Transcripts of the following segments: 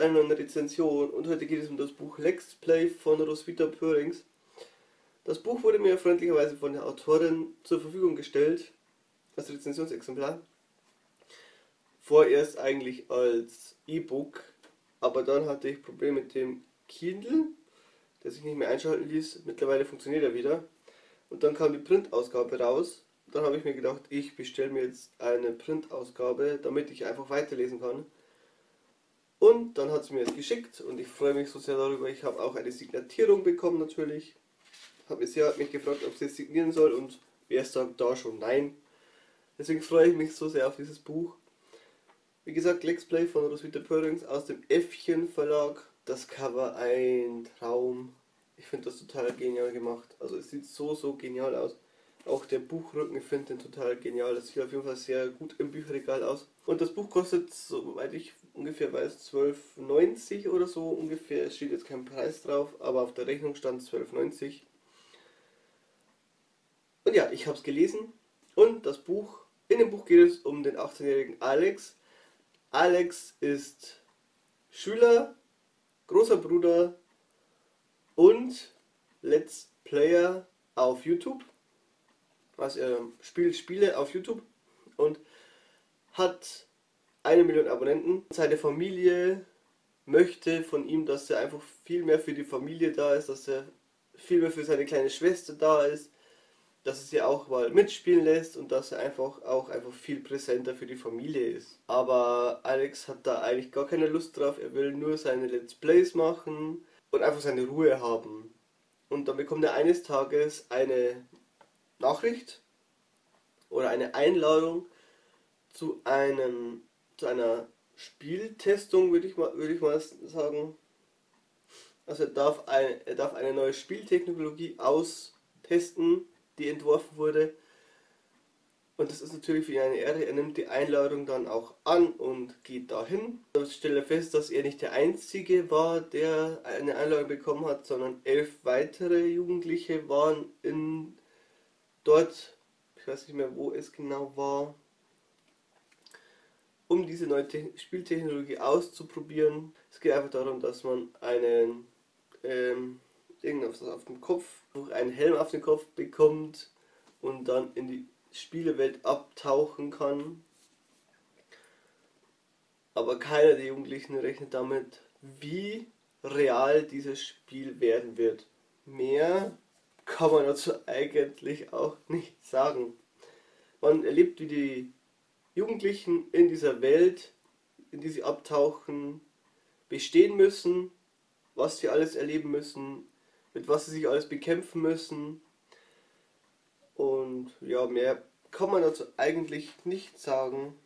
einer neuen Rezension und heute geht es um das Buch Let's Play von Roswitha Pöhrings. Das Buch wurde mir freundlicherweise von der Autorin zur Verfügung gestellt, als Rezensionsexemplar. Vorerst eigentlich als E-Book, aber dann hatte ich Probleme mit dem Kindle, der sich nicht mehr einschalten ließ. Mittlerweile funktioniert er wieder. Und dann kam die Printausgabe raus. Dann habe ich mir gedacht, ich bestelle mir jetzt eine Printausgabe, damit ich einfach weiterlesen kann. Und dann hat sie mir es geschickt und ich freue mich so sehr darüber. Ich habe auch eine Signatierung bekommen natürlich. Sie hat mich gefragt, ob sie es signieren soll und wer sagt da schon nein. Deswegen freue ich mich so sehr auf dieses Buch. Wie gesagt, Let's Play von Roswitha Pöhrings aus dem Äffchen Verlag. Das Cover ein Traum. Ich finde das total genial gemacht. Also es sieht so genial aus. Auch der Buchrücken, ich finde den total genial. Das sieht auf jeden Fall sehr gut im Bücherregal aus. Und das Buch kostet, soweit ich ungefähr weiß, 12,90 oder so ungefähr. Es steht jetzt kein Preis drauf, aber auf der Rechnung stand 12,90. Und ja, ich habe es gelesen. Und das Buch, in dem Buch geht es um den 18-jährigen Alex. Alex ist Schüler, großer Bruder und Let's Player auf YouTube. Also er spielt Spiele auf YouTube und hat 1 Million Abonnenten. Seine Familie möchte von ihm, dass er einfach viel mehr für die Familie da ist, dass er viel mehr für seine kleine Schwester da ist, dass er sie auch mal mitspielen lässt und dass er einfach viel präsenter für die Familie ist. Aber Alex hat da eigentlich gar keine Lust drauf, er will nur seine Let's Plays machen und einfach seine Ruhe haben. Und dann bekommt er eines Tages eine Nachricht oder eine Einladung zu einer Spieltestung, würde ich mal sagen. Also er darf eine neue Spieltechnologie austesten, die entworfen wurde. Und das ist natürlich für ihn eine Ehre. Er nimmt die Einladung dann auch an und geht dahin. Dann stellt er fest, dass er nicht der Einzige war, der eine Einladung bekommen hat, sondern 11 weitere Jugendliche waren dort, ich weiß nicht mehr, wo es genau war, um diese neue Spieltechnologie auszuprobieren. Es geht einfach darum, dass man irgendwas auf dem Kopf, einen Helm auf den Kopf bekommt und dann in die Spielewelt abtauchen kann. Aber keiner der Jugendlichen rechnet damit, wie real dieses Spiel werden wird. Mehr kann man dazu eigentlich auch nicht sagen. Man erlebt, wie die Jugendlichen in dieser Welt, in die sie abtauchen, bestehen müssen, was sie alles erleben müssen, mit was sie sich alles bekämpfen müssen. Und ja, mehr kann man dazu eigentlich nicht sagen,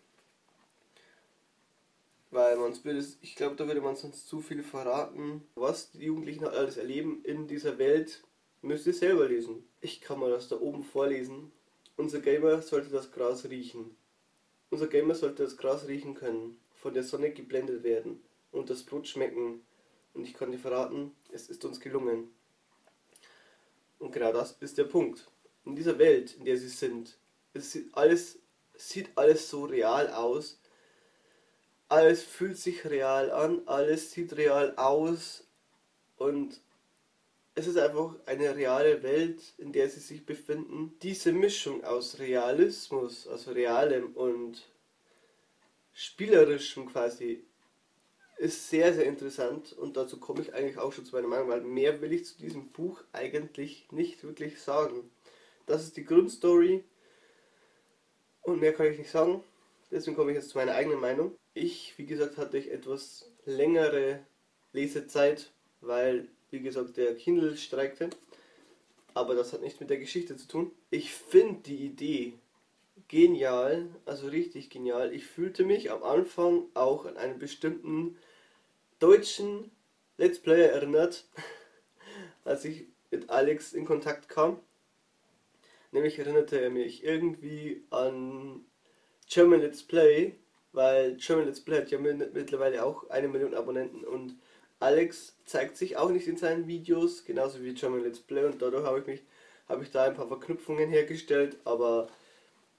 weil ich glaube, da würde man sonst zu viel verraten. Was die Jugendlichen alles erleben in dieser Welt, müsst ihr selber lesen. Ich kann mal das da oben vorlesen. Unser Gamer sollte das Gras riechen. Unser Gamer sollte das Gras riechen können, von der Sonne geblendet werden und das Brot schmecken. Und ich kann dir verraten, es ist uns gelungen. Und genau das ist der Punkt. In dieser Welt, in der sie sind, sieht alles so real aus. Alles fühlt sich real an, alles sieht real aus und es ist einfach eine reale Welt, in der sie sich befinden. Diese Mischung aus Realismus, also Realem und Spielerischem quasi, ist sehr interessant und dazu komme ich eigentlich auch schon zu meiner Meinung, weil mehr will ich zu diesem Buch eigentlich nicht wirklich sagen. Das ist die Grundstory und mehr kann ich nicht sagen. Deswegen komme ich jetzt zu meiner eigenen Meinung. Wie gesagt, hatte ich etwas längere Lesezeit, weil, wie gesagt, der Kindle streikte. Aber das hat nichts mit der Geschichte zu tun. Ich finde die Idee genial, also richtig genial. Ich fühlte mich am Anfang auch an einen bestimmten deutschen Let's Player erinnert, als ich mit Alex in Kontakt kam. Nämlich erinnerte er mich irgendwie an German Let's Play, weil German Let's Play hat ja mittlerweile auch 1 Million Abonnenten und Alex zeigt sich auch nicht in seinen Videos, genauso wie German Let's Play, und dadurch habe ich da ein paar Verknüpfungen hergestellt, aber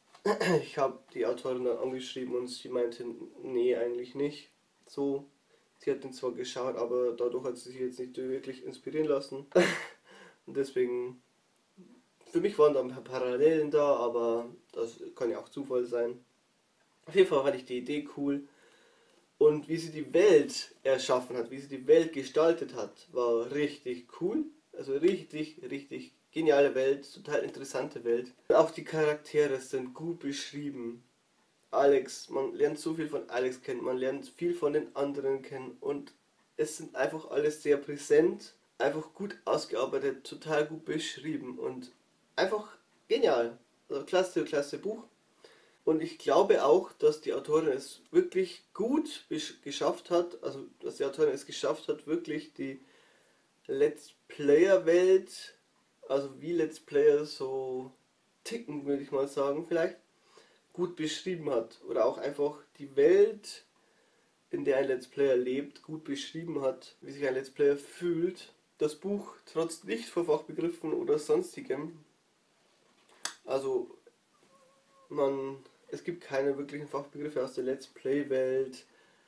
ich habe die Autorin dann angeschrieben und sie meinte, nee, eigentlich nicht so. Sie hat den zwar geschaut, aber dadurch hat sie sich jetzt nicht wirklich inspirieren lassen. Und deswegen, für mich waren da ein paar Parallelen da, aber das kann ja auch Zufall sein. Auf jeden Fall fand ich die Idee cool. Und wie sie die Welt erschaffen hat, wie sie die Welt gestaltet hat, war richtig cool. Also richtig, richtig geniale Welt, total interessante Welt. Auch die Charaktere sind gut beschrieben. Alex, man lernt so viel von Alex kennen, man lernt viel von den anderen kennen und es sind einfach alles sehr präsent, einfach gut ausgearbeitet, total gut beschrieben und einfach genial. Also klasse, klasse Buch. Und ich glaube auch, dass die Autorin es wirklich gut geschafft hat, also dass die Autorin es geschafft hat, wirklich die Let's Player-Welt, also wie Let's Player so ticken, würde ich mal sagen, vielleicht, gut beschrieben hat. Oder auch einfach die Welt, in der ein Let's Player lebt, gut beschrieben hat, wie sich ein Let's Player fühlt. Das Buch trotz nicht vor Fachbegriffen oder sonstigem. Also es gibt keine wirklichen Fachbegriffe aus der Let's Play-Welt,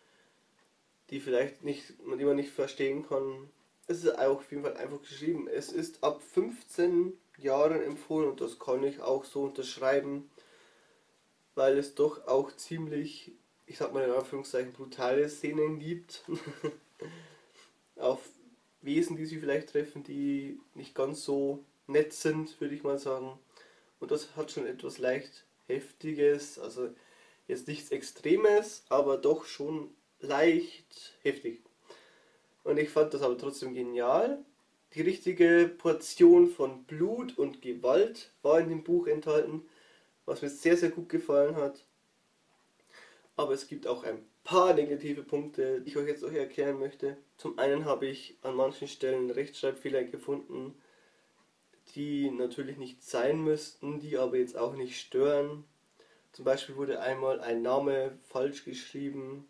die man nicht verstehen kann. Es ist auch auf jeden Fall einfach geschrieben. Es ist ab 15 Jahren empfohlen und das kann ich auch so unterschreiben, weil es doch auch ziemlich, ich sag mal in Anführungszeichen, brutale Szenen gibt. Auf Wesen, die sie vielleicht treffen, die nicht ganz so nett sind, würde ich mal sagen. Und das hat schon etwas leicht Heftiges, also jetzt nichts Extremes, aber doch schon leicht heftig. Und ich fand das aber trotzdem genial. Die richtige Portion von Blut und Gewalt war in dem Buch enthalten, was mir sehr, sehr gut gefallen hat. Aber es gibt auch ein paar negative Punkte, die ich euch jetzt erklären möchte. Zum einen habe ich an manchen Stellen Rechtschreibfehler gefunden, die natürlich nicht sein müssten, die aber jetzt auch nicht stören. Zum Beispiel wurde einmal ein Name falsch geschrieben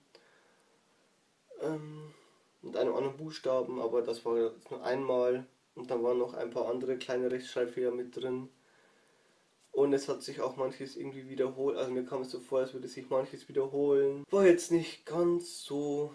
mit einem anderen Buchstaben, aber das war jetzt nur einmal und dann waren noch ein paar andere kleine Rechtschreibfehler mit drin. Und es hat sich auch manches irgendwie wiederholt, also mir kam es so vor, als würde sich manches wiederholen. War jetzt nicht ganz so,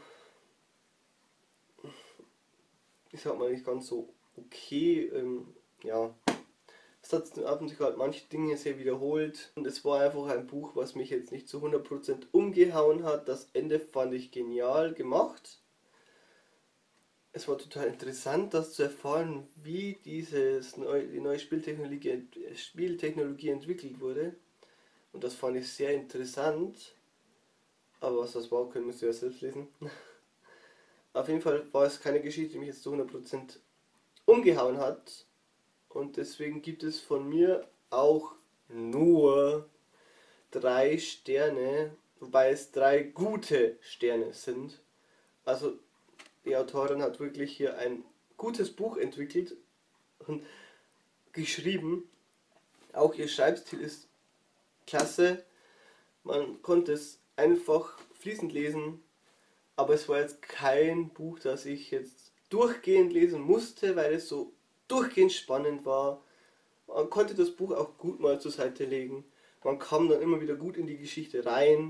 ich sag mal nicht ganz so okay, ja. Es hat ab und zu halt manche Dinge sehr wiederholt und es war einfach ein Buch, was mich jetzt nicht zu 100% umgehauen hat. Das Ende fand ich genial gemacht. Es war total interessant, das zu erfahren, wie die neue Spieltechnologie entwickelt wurde. Und das fand ich sehr interessant. Aber was das war, müsst ihr ja selbst lesen. Auf jeden Fall war es keine Geschichte, die mich jetzt zu 100% umgehauen hat. Und deswegen gibt es von mir auch nur 3 Sterne, wobei es 3 gute Sterne sind. Also die Autorin hat wirklich hier ein gutes Buch entwickelt und geschrieben. Auch ihr Schreibstil ist klasse. Man konnte es einfach fließend lesen, aber es war jetzt kein Buch, das ich jetzt durchgehend lesen musste, weil es so durchgehend spannend war. Man konnte das Buch auch gut mal zur Seite legen. Man kam dann immer wieder gut in die Geschichte rein.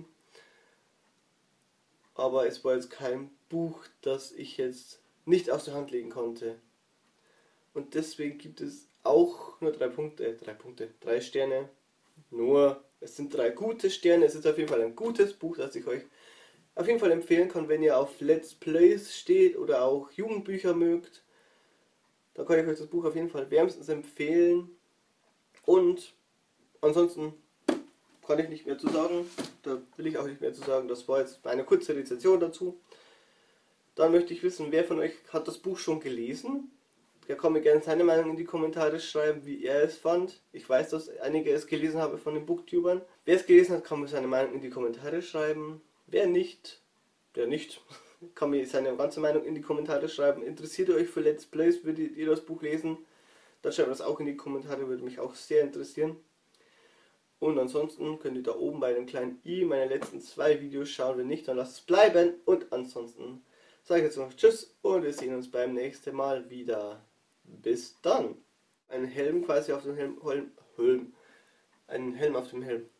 Aber es war jetzt kein Buch, das ich jetzt nicht aus der Hand legen konnte. Und deswegen gibt es auch nur 3 Sterne. Nur, es sind 3 gute Sterne. Es ist auf jeden Fall ein gutes Buch, das ich euch auf jeden Fall empfehlen kann, wenn ihr auf Let's Plays steht oder auch Jugendbücher mögt. Da kann ich euch das Buch auf jeden Fall wärmstens empfehlen. Und ansonsten kann ich nicht mehr zu sagen. Da will ich auch nicht mehr zu sagen. Das war jetzt eine kurze Rezension dazu. Dann möchte ich wissen, wer von euch hat das Buch schon gelesen? Der kann mir gerne seine Meinung in die Kommentare schreiben, wie er es fand. Ich weiß, dass einige es gelesen haben von den Booktubern. Wer es gelesen hat, kann mir seine Meinung in die Kommentare schreiben. Wer nicht, der nicht, kann mir seine ganze Meinung in die Kommentare schreiben. Interessiert ihr euch für Let's Plays? Würdet ihr das Buch lesen? Dann schreibt das auch in die Kommentare, würde mich auch sehr interessieren. Und ansonsten könnt ihr da oben bei dem kleinen i meine letzten 2 Videos schauen. Wenn nicht, dann lasst es bleiben. Und ansonsten sage ich jetzt noch Tschüss und wir sehen uns beim nächsten Mal wieder. Bis dann. Ein Helm quasi auf dem Helm. Ein Helm auf dem Helm.